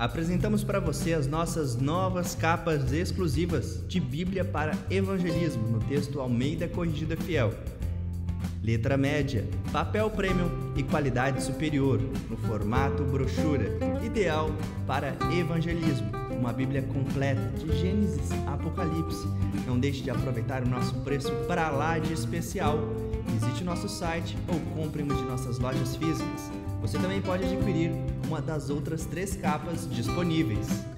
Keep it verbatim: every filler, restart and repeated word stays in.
apresentamos para você as nossas novas capas exclusivas de Bíblia para Evangelismo no texto Almeida Corrigida Fiel. Letra média, papel premium e qualidade superior, no formato brochura, ideal para evangelismo. Uma Bíblia completa, de Gênesis a Apocalipse. Não deixe de aproveitar o nosso preço para lá de especial. Visite o nosso site ou compre uma de nossas lojas físicas. Você também pode adquirir uma das outras três capas disponíveis.